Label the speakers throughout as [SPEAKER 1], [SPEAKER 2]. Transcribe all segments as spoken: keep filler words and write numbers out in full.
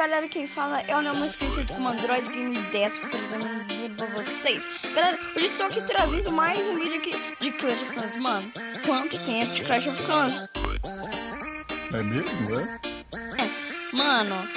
[SPEAKER 1] galera, quem fala é o Neo mais conhecido como Android Game dez, trazendo um vídeo pra vocês. Galera, hoje estou aqui trazendo mais um vídeo aqui de Clash of Clans. Mano, quanto tempo de Clash of Clans?
[SPEAKER 2] É mesmo, é?
[SPEAKER 1] É, mano,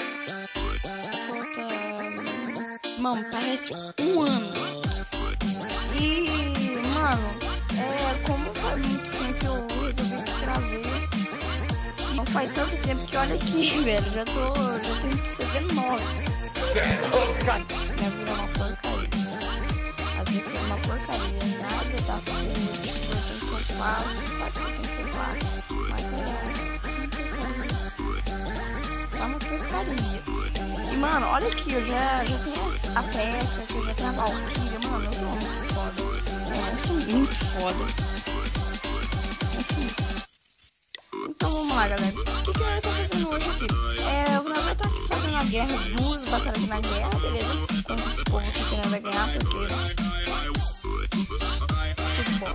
[SPEAKER 1] falta... Mano, parece um ano. E, mano, é, como faz muito tempo eu resolvi trazer. Não faz tanto tempo que olha aqui, velho. Já tô. Já tenho C V nove. Minha vida é uma porcaria. Às vezes é uma porcaria. Nada tá fluindo. Tipo, eu tenho que eu faço. Sabe o que eu tenho que eu faço? Mas é. Tá uma porcaria. E mano, olha aqui, eu já, já tenho a P.E.K.K.A, que eu já tenho a Valkyria. Mano, eu sou muito foda. É, eu sou muito foda. Eu sou muito. Então vamos lá, galera. O que, que eu tô fazendo hoje aqui? É, o Neo vai estar aqui fazendo a guerra, duas batalhas na guerra, beleza? Contra esse povo aqui que não vai ganhar, porque... Tudo bom.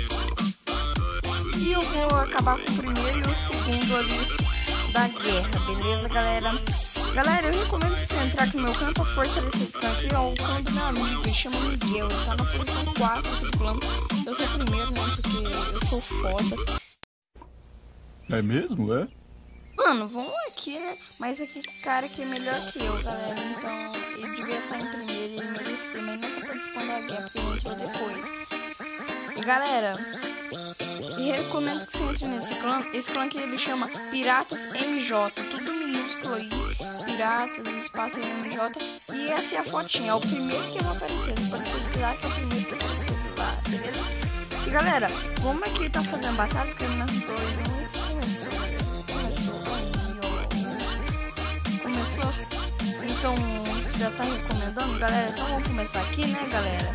[SPEAKER 1] E eu vou acabar com o primeiro e o segundo ali da guerra, beleza, galera? Galera, eu recomendo que você entrar aqui no meu canto pra fortalecer esse canto aqui. É o canto do meu amigo, ele chama Miguel. Ele tá na posição quatro aqui do plano. Eu sou o primeiro, né? Porque eu sou foda.
[SPEAKER 2] É mesmo, é?
[SPEAKER 1] Mano, vamos aqui, né? Mas aqui, cara, que é melhor que eu, galera. Então, ele devia estar em primeiro, ele merecia. Mas não tá participando da guerra, porque ele entrou depois. E, galera, eu recomendo que você entre nesse clã. Esse clã aqui, ele chama Piratas M J. Tudo minúsculo aí. Piratas, espaço M J. E essa é a fotinha. É o primeiro que vai aparecer. Você pode pesquisar que é o primeiro que apareceu lá, beleza? E, galera, vamos aqui tá fazendo batalha, porque nós dois, um... Começou, começou, aí, ó. Começou. Então, você já tá recomendando, galera? Então vamos começar aqui, né, galera?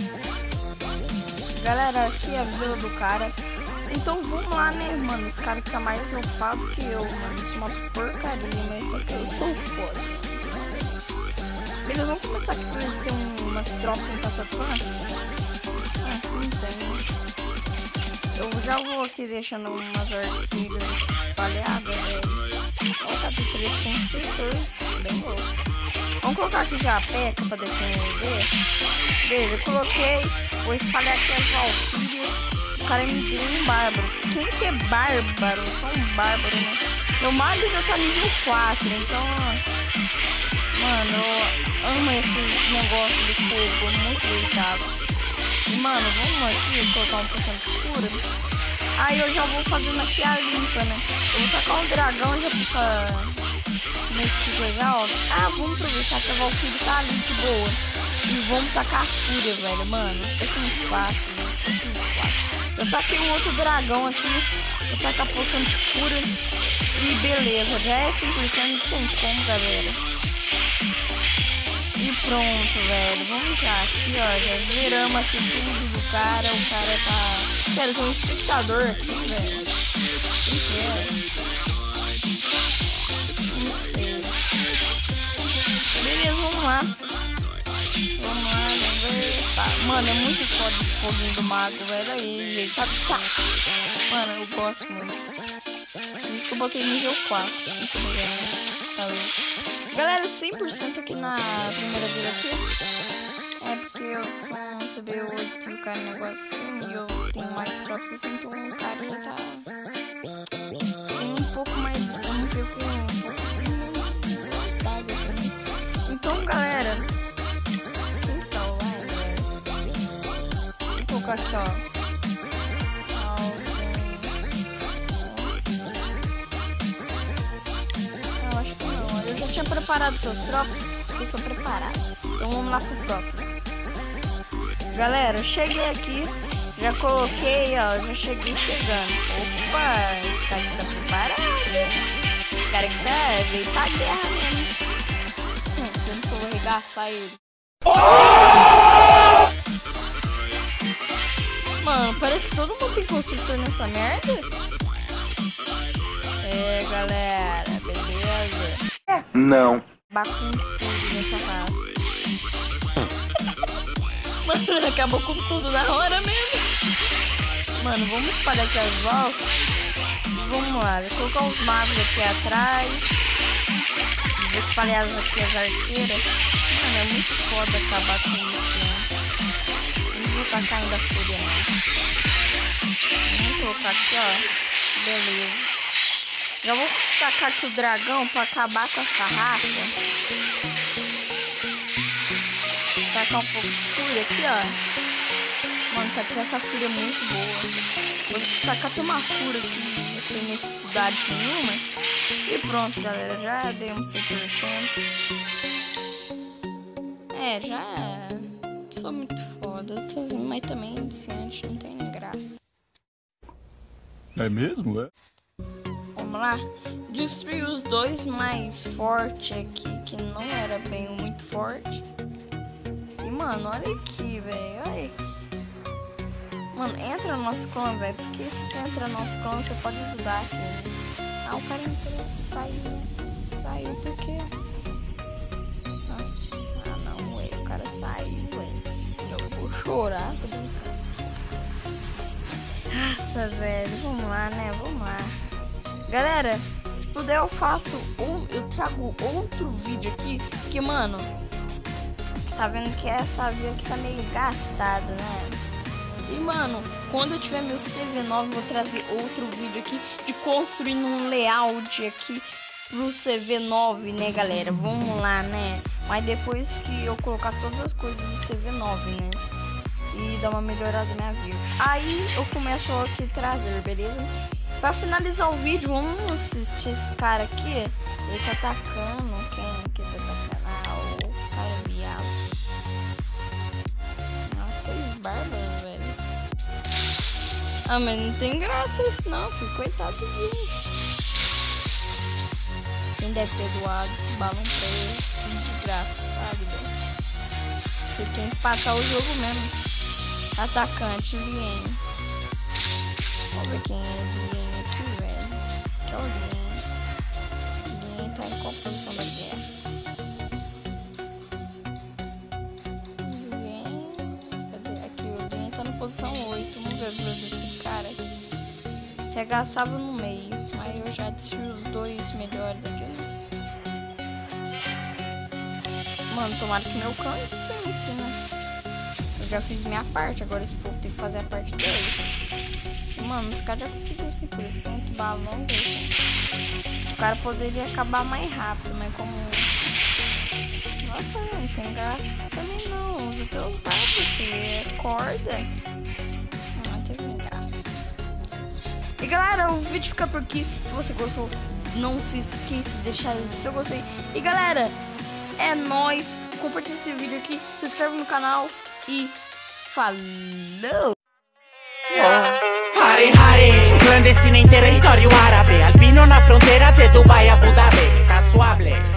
[SPEAKER 1] Galera, aqui é a vila do cara. Então vamos lá, né, mano? Esse cara que tá mais ocupado que eu, mano. Isso é uma porcaria, mas só que eu sou foda. Beleza, vamos começar aqui pra ver se tem umas tropas no Passatran. Ah, não tem. Eu já vou aqui deixando umas arquilhas espalhadas, velho. Ó, tá de três construtores, bem louco. Vamos colocar aqui já a P E K K A pra defender. Beleza, eu coloquei. Vou espalhar aqui as valquírias. O cara me deu um bárbaro. Quem que é bárbaro? Só um bárbaro, né? Meu mago já tá nível quatro, então... Mano, eu amo esses negócios de fogo, muito delicado. E, mano, vamos aqui colocar um pouquinho de cura. Aí eu já vou fazendo aqui a limpa, né? Eu vou tacar um dragão, já fica meio que legal. Ah, vamos aproveitar que a Valkyrie tá ali, que boa. E vamos tacar a fúria, velho, mano. Vai ser muito fácil, vai ser muito fácil. Eu taquei um outro dragão aqui. Vou tacar a poção de cura. E beleza, já é cem por cento, não tem como, galera. E pronto, velho. Vamos já aqui, ó. Já viramos aqui tudo do cara. O cara tá... Sério, tem um espectador aqui, velho. Quem que é? Não sei. Beleza, vamos lá. Vamos lá, vamos ver. Tá. Mano, é muito foda esse foguinho do mago, velho. Aí, gente. Tá, tá. Mano, eu gosto muito. Por isso que eu botei nível quatro. Muito bem, tá vendo? Galera, cem por cento aqui na primeira vila aqui. É porque eu sou um C B oito e o cara é um negócio assim. E eu tenho mais tropas assim, então o cara já tá... Tem um pouco mais... Vamos ver com um pouco de velocidade assim. Então, galera... Quem que tá online, velho? Vou colocar aqui, ó. Tinha preparado seus tropas, eu sou preparado. Então vamos lá pro próximo. Galera, eu cheguei aqui, já coloquei, ó, já cheguei chegando. Opa, esse cara aqui tá preparado. Esse cara aqui tá, veio pra guerra mesmo. Hum, tanto que eu vou arregaçar ele. Mano, parece que todo mundo tem construtor nessa merda. É, galera, beleza?
[SPEAKER 2] Não.
[SPEAKER 1] Acabar com tudo nessa raça. Mano, acabou com tudo na hora mesmo. Mano, vamos espalhar aqui as voltas. Vamos lá, vou colocar os magos aqui atrás. espalhar aqui as arqueiras. Mano, é muito foda acabar com isso, né? Não vou tacar ainda a fúria, não. Vamos colocar aqui, ó. Beleza. Já vou tacar aqui o dragão pra acabar com essa raça. Tacar um pouco de fúria aqui, ó. Mano, tá aqui essa fúria muito boa. Vou tacar até uma fúria aqui, sem necessidade nenhuma. E pronto, galera. Já dei um cem por cento. É, já sou muito foda. Mas também é iniciante, não tem nem graça.
[SPEAKER 2] É mesmo, é?
[SPEAKER 1] Vamos lá. Destruir os dois mais fortes aqui, que não era bem muito forte. E, mano, olha aqui, velho. Olha aqui. Mano, entra no nosso clã, velho. Porque se você entra no nosso clã, você pode ajudar aqui. Né? Ah, o cara entrou. Saiu. Saiu por quê? Ah, ah não, ué. O cara saiu, ué. Eu vou chorar, tô brincando. Nossa, velho. Vamos lá, né? Vamos lá. Galera, se puder eu faço. Ou eu trago outro vídeo aqui. Que, mano. Tá vendo que essa via aqui tá meio gastada, né? E, mano, quando eu tiver meu C V nove, eu vou trazer outro vídeo aqui de construindo um layout aqui pro C V nove, né, galera? Vamos lá, né? Mas depois que eu colocar todas as coisas do C V nove, né? E dar uma melhorada na minha vida. Aí eu começo aqui a trazer, beleza? Pra finalizar o vídeo, vamos assistir esse cara aqui. Ele tá atacando. Quem que tá atacando? Ah, o cara viado. Nossa, seis bárbaros, velho. Ah, mas não tem graça isso não, filho. Coitado dele. Quem deve ter doado esse balão pra ele, assim, de graça, sabe? Você tem que empatar o jogo mesmo. Atacante, Lien. Vamos ver quem é Lien aqui, velho. Que é o Lien. Lien tá em qual posição da guerra? Lien. Cadê? Aqui, o Lien tá na posição oito. Vamos ver a vida desse cara aqui. Regaçava no meio. Mas eu já destruí os dois melhores aqui. Mano, tomara que meu cão pense, né? Eu já fiz minha parte, agora esse povo tem que fazer a parte deles. Mano, os caras já conseguiram cem por cento balão desse. O cara poderia acabar mais rápido, mas como... Nossa, não tem graça também não. Usa teus barcos, filho. É corda. Não teve nem graça. E galera, o vídeo fica por aqui. Se você gostou, não se esqueça de deixar o seu gostei. E galera, é nóis. Compartilha esse vídeo aqui, se inscreve no canal e falou!
[SPEAKER 3] Hare Hare, clandestino in territorio arabe, albino na frontiera de Dubai a Abu Dhabi, casuable.